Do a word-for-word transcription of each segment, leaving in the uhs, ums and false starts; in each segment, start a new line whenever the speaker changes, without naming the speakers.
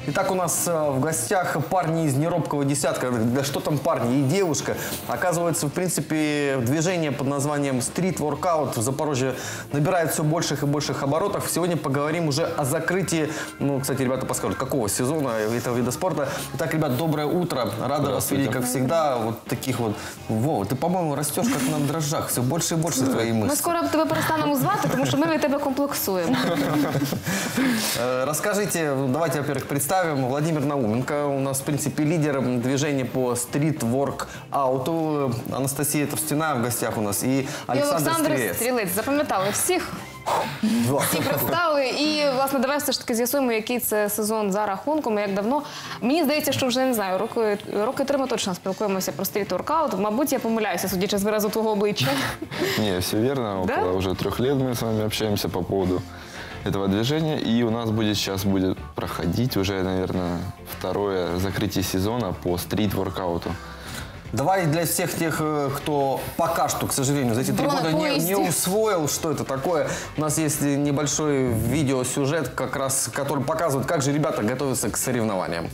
Итак, у нас в гостях парни из неробкого десятка. Да что там парни, и девушка. Оказывается, в принципе, движение под названием стрит-воркаут в Запорожье набирает все больших и больших оборотов. Сегодня поговорим уже о закрытии, ну, кстати, ребята подскажут, какого сезона этого вида спорта. Итак, ребят, доброе утро. Рада вас видеть, как всегда. Вот таких вот. Вова, ты, по-моему, растешь как на дрожжах. Все больше и больше твои мысли.
Ми скоро тебе перестанемо звати, тому що ми від тебе комплексуємо.
Расскажите, давайте, во-первых, представим. Владимир Науменко у нас, в принципе, лидер движения по стрит-ворк-ауту. Анастасия Товстина в гостях у нас и Александр,
Олександр
Стрілець.
Стрілець. Запам'ятали всіх? Всі представили. І, власне, давай все ж таки з'ясуємо, який це сезон за рахунком і як давно. Мені здається, що вже, не знаю, роки, роки три ми точно спілкуємося про стріт-воркаут. Мабуть, я помиляюся, судячи з виразу твого обличчя.
Не, все верно.
Да?
Около уже трех лет мы с вами общаемся по поводу этого движения. И у нас будет сейчас будет проходить уже, наверное, второе закрытие сезона по стрит-воркауту.
Давай для всех тех, кто пока что, к сожалению, за эти три года не, не усвоил, что это такое. У нас есть небольшой видеосюжет, как раз, который показывает, как же ребята готовятся к соревнованиям.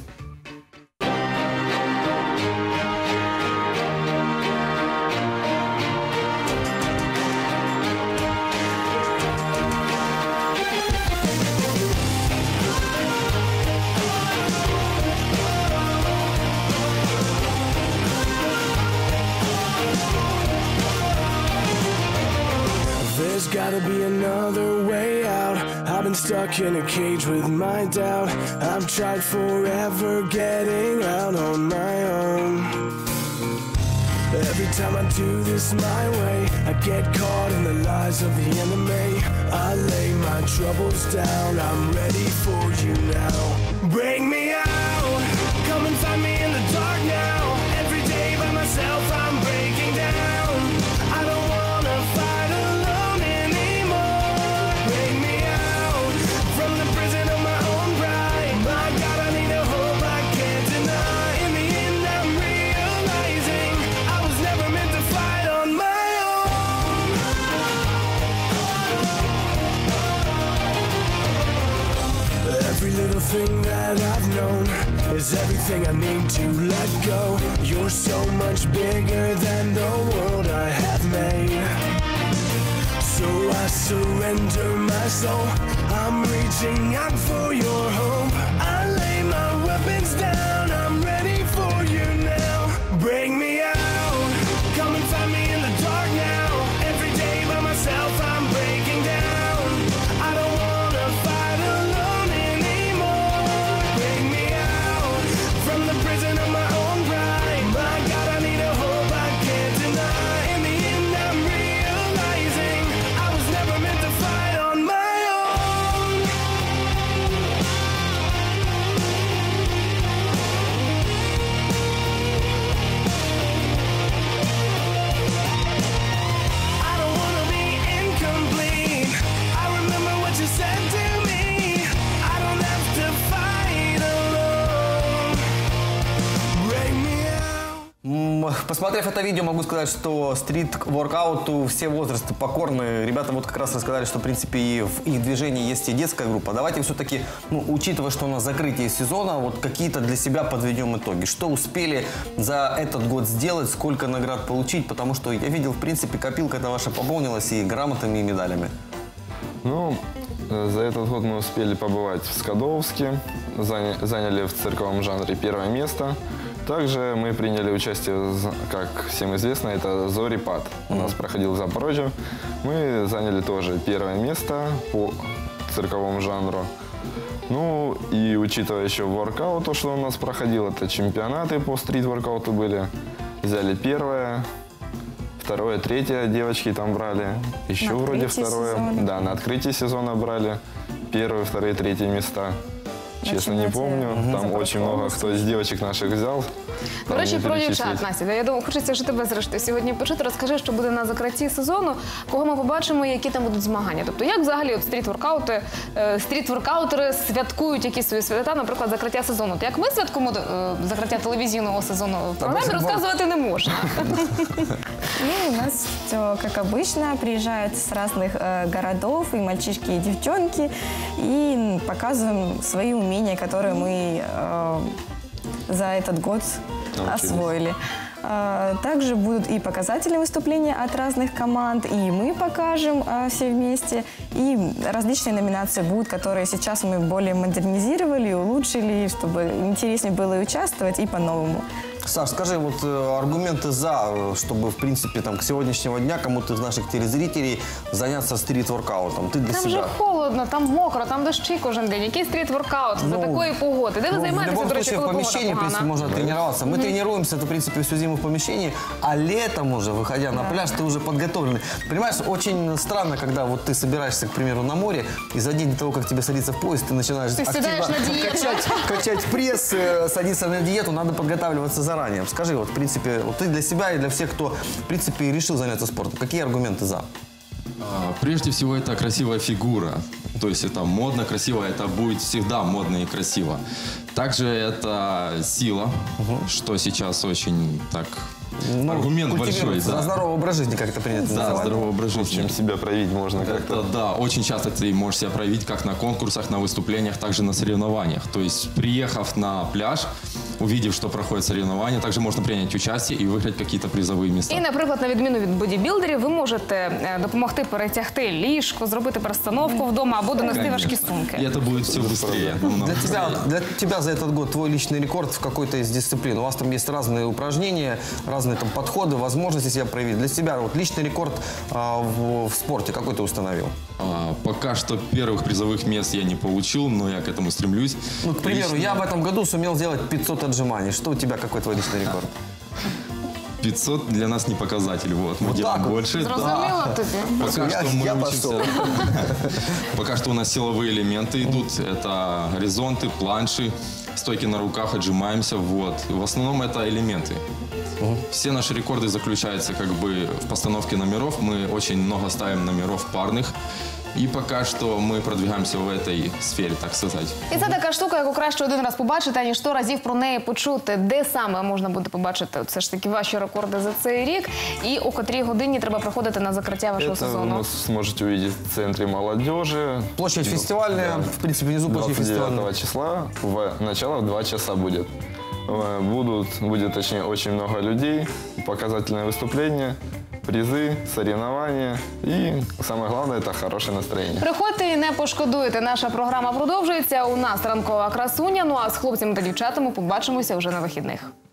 There's gotta be another way out. I've been stuck in a cage with my doubt. I've tried forever getting out on my own. Every time I do this my way, I get caught in the lies of the enemy. I lay my troubles down, I'm ready for you now. Bring me out, come and find me in the dark now. Every day by myself I'm breaking down. I don't wanna fight alone anymore. Bring me out from the prison of my own pride. My God, I need a hope I can't deny. In the end I'm realizing I was never meant to fight on my own. Every little thing that I've known is everything I need to let go. You're so much bigger than the world I have made. So I surrender my soul. I'm reaching out for your hope. I lay my weapons down. I'm ready for you now. Bring me out. Come and find me in the dark now. Every day by myself I'm breaking down. I don't wanna fight alone anymore. Bring me out from the prison of my own pride. My God, I need a hope I can't deny. In the end I'm realizing I was never meant to fight on my own. I don't wanna be incomplete. I remember what you said to me. I don't have to fight alone. Bring me out.
М, Посмотрев это видео, могу сказать, что стрит-воркауту все возрасты покорны. Ребята вот как раз рассказали, что, в принципе, и в их движении есть и детская группа. Давайте все-таки, ну, учитывая, что у нас закрытие сезона, вот какие-то для себя подведем итоги. Что успели за этот год сделать, сколько наград получить? Потому что я видел, в принципе, копилка-то ваша пополнилась и грамотами, и медалями.
Ну, э, за этот год мы успели побывать в Скадовске, заня- заняли в цирковом жанре первое место. Также мы приняли участие, в- как всем известно, это Зорипад. У нас проходил в Запорожье. Мы заняли тоже первое место по цирковому жанру. Ну и учитывая еще воркаут, то, что у нас проходил, это чемпионаты по стрит-воркауту были. Взяли первое, второе, третье девочки там брали. Еще
На
вроде
открытии
второе.
сезона.
Да, на открытии сезона брали первые, вторые, третьи места. Честно, не
чемпионате
помню. Там
Запорожской
очень много
области.
кто из девочек наших взял.
До
Там
речі,
не
про
перечислить.
дівчат, Настя. Я думаю, хочеться ж тебе зрештою сьогодні почути. Розкажи, що буде на закритті сезону, кого ми побачимо, які там будуть змагання. Тобто, як взагалі от стріт-воркаути, е, стріт-воркаутери святкують якісь свої свята, наприклад, закриття сезону. От як ми святкуємо е, закриття телевізійного сезону в програмі, розказувати не можна.
Ну, у нас все как обычно. Приезжают с разных э, городов и мальчишки, и девчонки. И м, показываем свои умения. умения, которые мы э, за этот год
Научились.
освоили. А, Также будут и показательные выступления от разных команд, и мы покажем а, все вместе, и различные номинации будут, которые сейчас мы более модернизировали, улучшили, чтобы интереснее было и участвовать, и по-новому.
Саш, скажи, вот э, аргументы за, э, чтобы, в принципе, там, к сегодняшнего дня кому-то из наших телезрителей заняться стрит-воркаутом. Ты для
Там
себя...
же холодно, там мокро, там дощі кожен день. Який стріт-воркаут за
Ну,
такої погоди? Де ви
Ну, в
займаєтеся,
любом
до речі,
случае, в
коли погода
помещении, в принципе,
погана?
можно тренироваться. Мы тренируемся, это, в принципе, всю зиму в помещении, а летом уже, выходя на пляж, ты уже подготовленный. Понимаешь, очень странно, когда вот ты собираешься, к примеру, на море, и за день до того, как тебе садиться в поезд, ты начинаешь
Ты седаешь на диету.
качать, качать пресс, э, садиться на диету, надо подготавливаться заранее. Скажи, вот, в принципе, вот ты для себя и для всех, кто, в принципе, решил заняться спортом, какие аргументы за?
А, Прежде всего, это красивая фигура. То есть это модно, красиво, это будет всегда модно и красиво. Также это сила, что сейчас очень так...
Ну,
аргумент большой,
культивируется.
да.
За здоровый образ жизни, как это принято
Да,
называть.
здоровый образ
В
жизни.
общем, себя проявить можно как-то.
Это, да, очень часто ты можешь себя проявить как на конкурсах, на выступлениях, также на соревнованиях. То есть, приехав на пляж, увидев, что проходят соревнования, также можно принять участие и выиграть какие-то призовые места.
І, наприклад, на відміну від бодібілдерів, ви можете е, допомогти перетягти ліжко, зробити перестановку вдома або донести важкі
И
сумки.
это будет все быстрее. намного
Для тебя,
быстрее.
для тебя за этот год твой личный рекорд в какой-то из дисциплин. У вас там есть разные упражнения, разные там подходы, возможности себя проявить. Для себя вот личный рекорд а, в, в спорте какой ты установил?
А, Пока что первых призовых мест я не получил, но я к этому стремлюсь.
Ну, к примеру,
Лично
я в этом году сумел сделать пятьсот отжиманий. Что у тебя, какой твой личный рекорд?
пятьсот для нас не показатель. Вот, мы
Вот
делаем
так вот.
больше. Да.
Зрозуміло тобі?
Пока
Я-
что мы
я
учимся.
пошел.
Пока что у нас силовые элементы идут. Это горизонты, планши, стойки на руках, отжимаемся. Вот. В основном это элементы. Все наши рекорды заключаются как бы в постановке номеров. Мы очень много ставим номеров парных. И пока что мы продвигаемся в этой сфере, так сказать.
І це така штука, яку краще один раз побачити, аніж сто разів про неї почути. Де саме можна буде побачити от все ж таки ваші рекорди за цей рік? І о котрій годині треба приходити на закриття вашого
Это
сезону?
вы сможете увидеть в Центре молодежи.
Площадь фестивальная, в принципе, внизу площадь
двадцать
фестивальная.
девятого числа, в начало в два часа будет. Э, Будут, будет, точнее, очень много людей, показательное выступление, призы, соревнования и, самое главное, это хорошее настроение.
Приходьте і не пошкодуєте. Наша програма продовжується. У нас ранкова красуня. Ну а з хлопцями та дівчатами побачимося вже на вихідних.